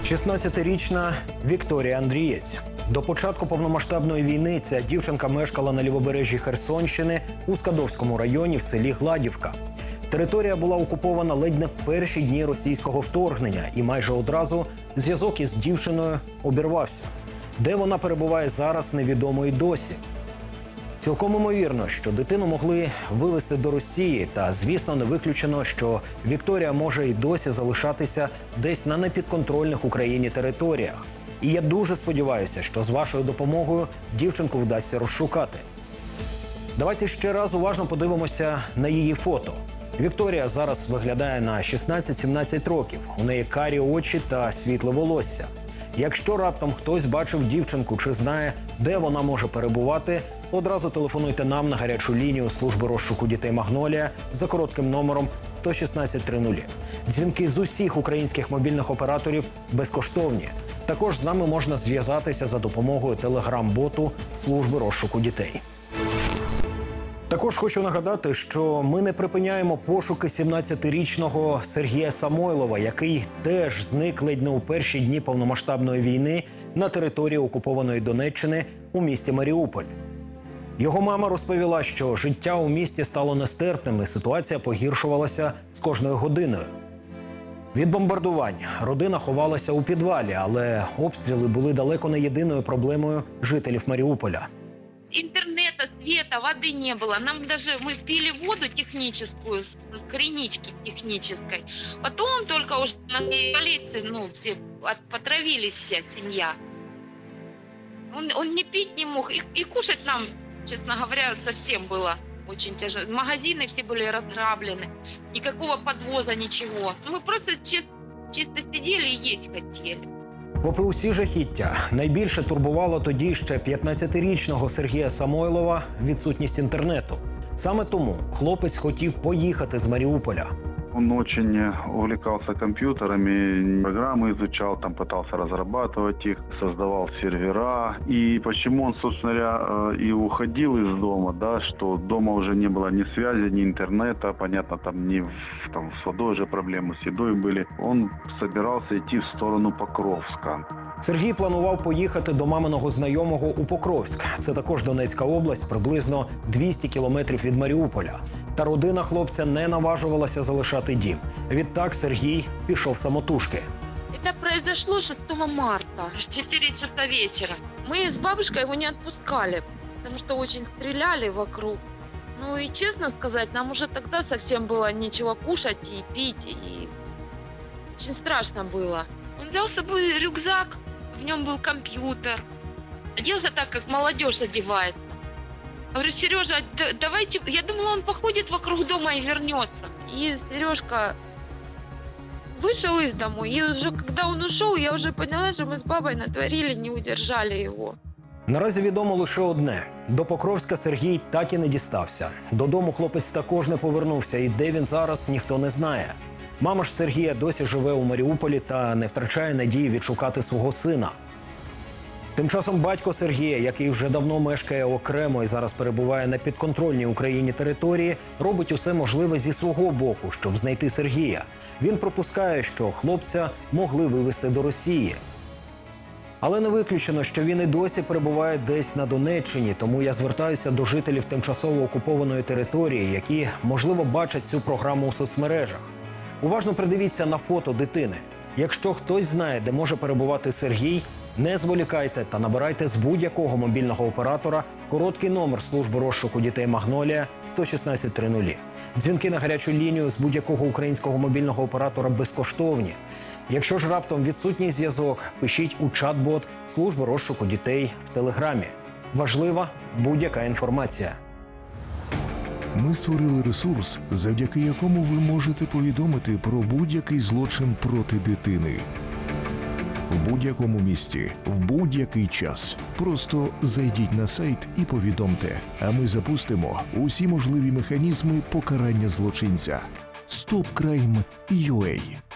16-річна Вікторія Андрієць. До початку повномасштабної війни ця дівчинка мешкала на лівобережжі Херсонщини у Скадовському районі в селі Гладівка. Територія була окупована ледь не в перші дні російського вторгнення, і майже одразу зв'язок із дівчиною обірвався. Де вона перебуває зараз, невідомо й досі. Цілком імовірно, що дитину могли вивезти до Росії, та, звісно, не виключено, що Вікторія може й досі залишатися десь на непідконтрольних Україні територіях. І я дуже сподіваюся, що з вашою допомогою дівчинку вдасться розшукати. Давайте ще раз уважно подивимося на її фото. Вікторія зараз виглядає на 16-17 років. У неї карі очі та світле волосся. Якщо раптом хтось бачив дівчинку чи знає, де вона може перебувати, одразу телефонуйте нам на гарячу лінію служби розшуку дітей «Магнолія» за коротким номером 11630. Дзвінки з усіх українських мобільних операторів безкоштовні. Також з нами можна зв'язатися за допомогою телеграм-боту служби розшуку дітей. Також хочу нагадати, що ми не припиняємо пошуки 17-річного Сергія Самойлова, який теж зник ледь не у перші дні повномасштабної війни на території окупованої Донеччини у місті Маріуполь. Його мама розповіла, що життя у місті стало нестерпним і ситуація погіршувалася з кожною годиною. Від бомбардувань родина ховалася у підвалі, але обстріли були далеко не єдиною проблемою жителів Маріуполя. Интернета, света, воды не было. Нам даже мы пили воду техническую, с кринички технической. Потом только уже на полиции, все потравились, вся семья. Он не пить не мог. И кушать нам, честно говоря, совсем было очень тяжело. Магазины все были разграблены. Никакого подвоза, ничего. Мы просто чисто сидели и есть хотели. Попри усі жахіття, найбільше турбувало тоді ще 15-річного Сергія Самойлова відсутність інтернету. Саме тому хлопець хотів поїхати з Маріуполя. Он очень увлекался компьютерами, программы изучал, там пытался разрабатывать их, создавал сервера. И почему он, собственно говоря, и уходил из дома, да, что дома уже не было ни связи, ни интернета, понятно, там с водой уже проблемы, с едой были. Он собирался идти в сторону Покровска. Сергій планував поїхати до маминого знайомого у Покровськ. Це також Донецька область, приблизно 200 кілометрів від Маріуполя. Та родина хлопця не наважувалася залишати дім. Відтак Сергій пішов самотужки. Это произошло 6 марта, в 4 часа вечера. Мы с бабушкой его не отпускали, потому что очень стреляли вокруг. Ну и честно сказать, нам уже тогда совсем было нечего кушать и пить, и очень страшно было. Он взял с собой рюкзак, в нем был компьютер. Оделся так, как молодежь одевается. Говорю: Сережа, давайте... Я думала, он походит вокруг дома и вернется. И Сережка вышел из дома. И уже когда он ушел, я уже поняла, что мы с бабой натворили, не удержали его. Наразі відомо лише одне. До Покровська Сергій так і не дістався. Додому хлопець також не повернувся. І де він зараз, ніхто не знає. Мама ж Сергія досі живе у Маріуполі та не втрачає надії відшукати свого сина. Тим часом батько Сергія, який вже давно мешкає окремо і зараз перебуває на підконтрольній Україні території, робить усе можливе зі свого боку, щоб знайти Сергія. Він припускає, що хлопця могли вивезти до Росії. Але не виключено, що він і досі перебуває десь на Донеччині, тому я звертаюся до жителів тимчасово окупованої території, які, можливо, бачать цю програму у соцмережах. Уважно придивіться на фото дитини. Якщо хтось знає, де може перебувати Сергій, не зволікайте та набирайте з будь-якого мобільного оператора короткий номер служби розшуку дітей «Магнолія» 11630. Дзвінки на гарячу лінію з будь-якого українського мобільного оператора безкоштовні. Якщо ж раптом відсутній зв'язок, пишіть у чат-бот служби розшуку дітей в Телеграмі. Важлива будь-яка інформація. Ми створили ресурс, завдяки якому ви можете повідомити про будь-який злочин проти дитини. В будь-якому місті, в будь-який час. Просто зайдіть на сайт і повідомте, а ми запустимо усі можливі механізми покарання злочинця. StopCrime.ua